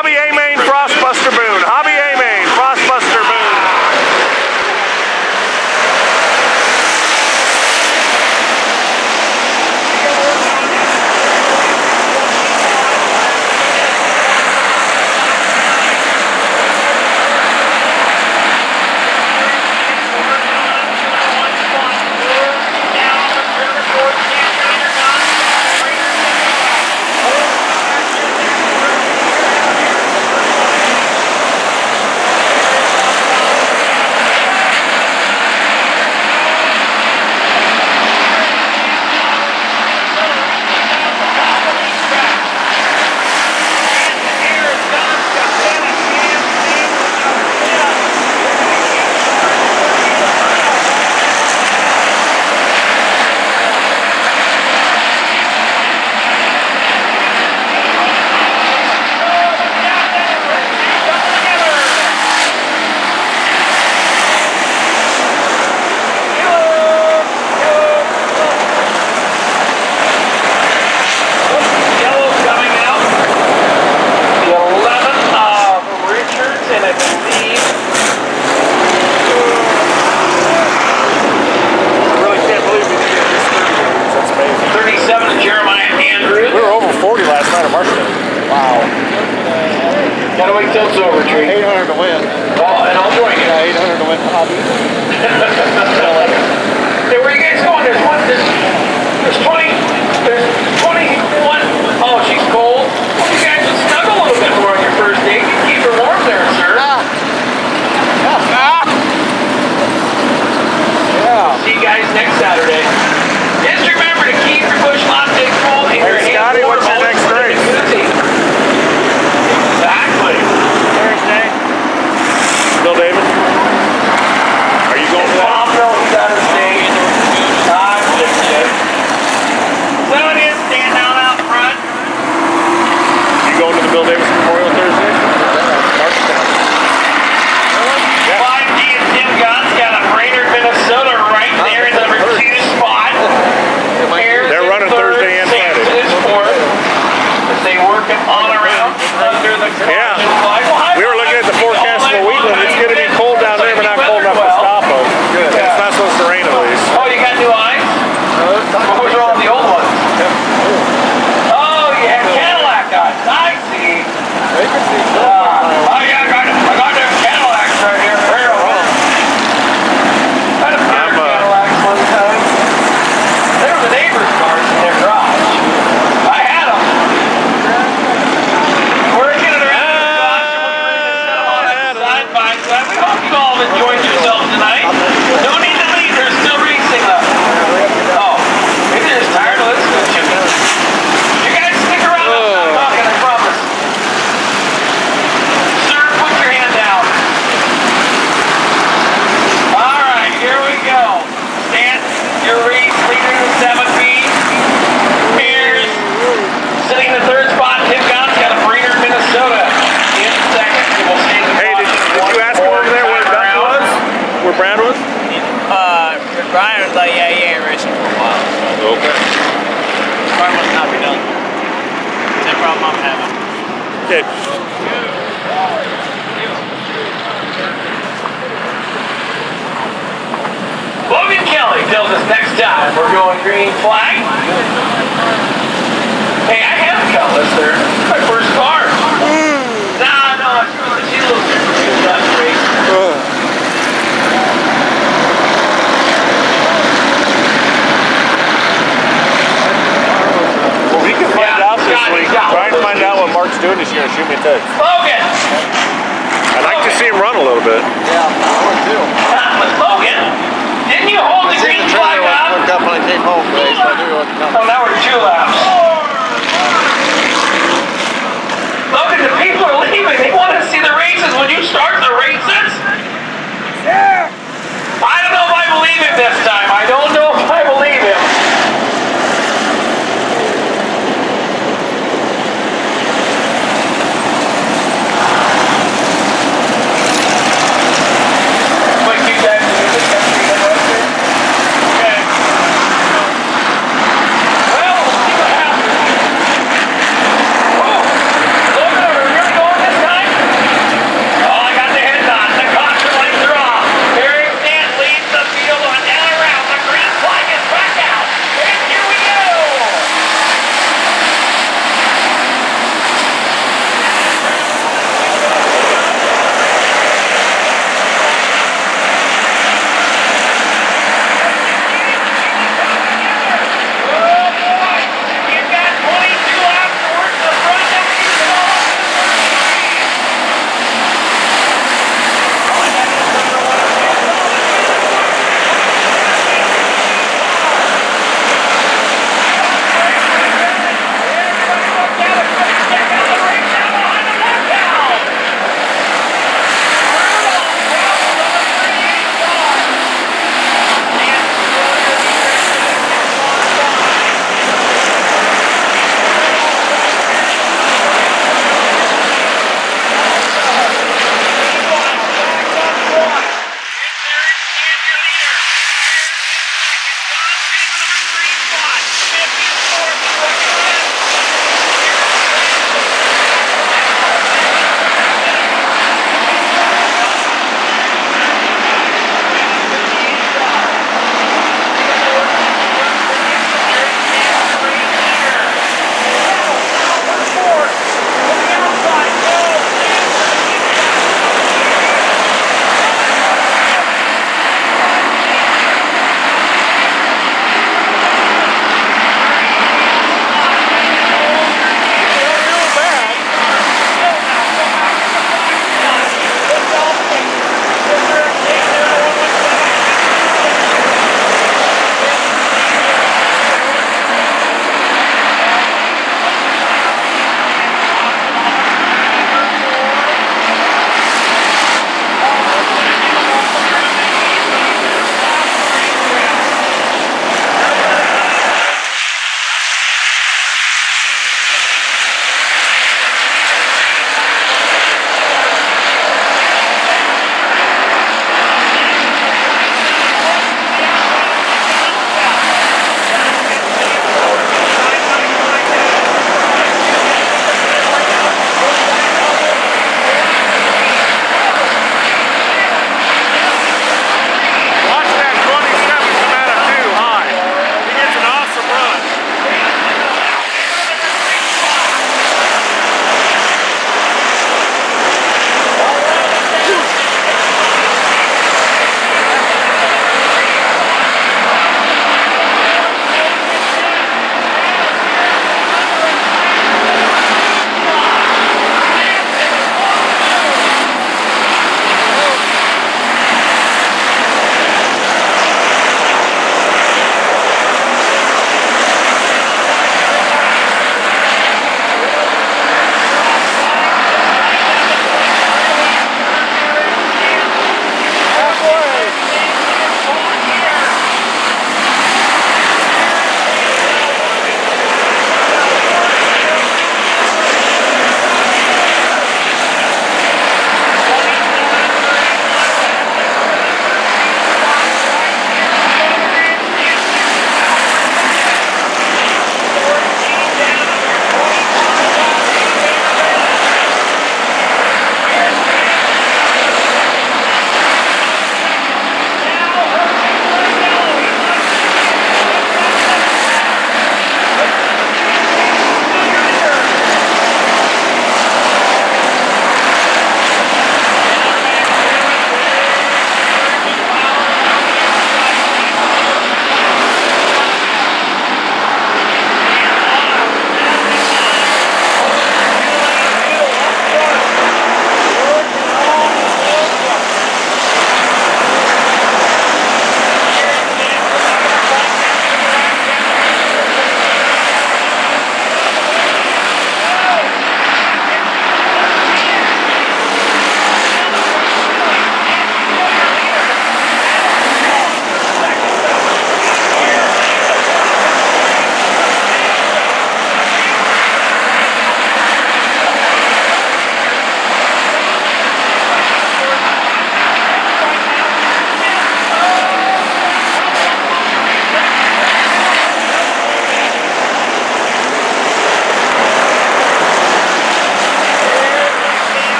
Hobby A-Main, Frostbuster Boone. Hobby A-Main, Frostbuster Boone. Gotta wait till it's over, Tree. 800 to win. Oh, and I'll join you. Yeah, 800 to win hobby. Hey, where are you guys going? There's 20, there's 21. Oh, she's cold. Well, you guys would snuggle a little bit more on your first date. You keep her warm there, sir. Yeah. See you guys next Saturday. Just remember to keep your bush latte cool and your hands Scotty, warm. what's your next race? Exactly. Thursday. Bill David? Are you going to that? Tom knows how to stay. I'm just kidding. So it is, stand down out front. You going to the Bill Davis Memorial Thursday? Yeah. 5D and Tim Gunn's got a Brainerd, Minnesota right there in the number 2 spot. They're running Thursday and Friday. They work it all around under the Yeah. flag. Well, We were looking at the forecast for Wheatland. It's going to be cold down there, but not cold enough to stop them. Good. It's not supposed to rain at least. Oh, you got new eyes? What was wrong with the old ones? Oh, you had Cadillac eyes. I see. They can see. Oh, yeah, I got them Cadillacs right here. I had a pair of Cadillacs one time. They were the neighbor's cars in their garage. I had them. We're getting around the garage. Side by side. We hope you all enjoyed yourselves tonight. No need to leave. There's still racing left. Oh, maybe they're just tired of listening to you. You guys stick around. I'm not talking, I promise. Sir, put your hand down. All right, here we go. Stand your race leader in 7B. Here's sitting in the 3rd spot. Tim Gunn's got a Brainerd, Minnesota in 2nd. We'll see the Hey, did you ask him over there where Doug was? Where Brad was? Brian was like, yeah, he ain't racing for a while. So. Okay. Car must not be done. Same problem I'm having. Okay. Logan Kelly tells us next time we're going green flag. Hey, I have a Cutlass there. It's my first car. No, she's a little different. That's great. Well, we can find out this week. Try and find out what Mark's doing this year and shoot me a text. Logan! I'd like to see him run a little bit. Yeah, I would too. Logan, didn't you hold the green flag up? Looked up when I came home today, so I knew what to come. Oh, now we're 2 laps. Logan, the people are leaving. They want to see the races when you start the races. Yeah. I don't know if I believe it this time. I don't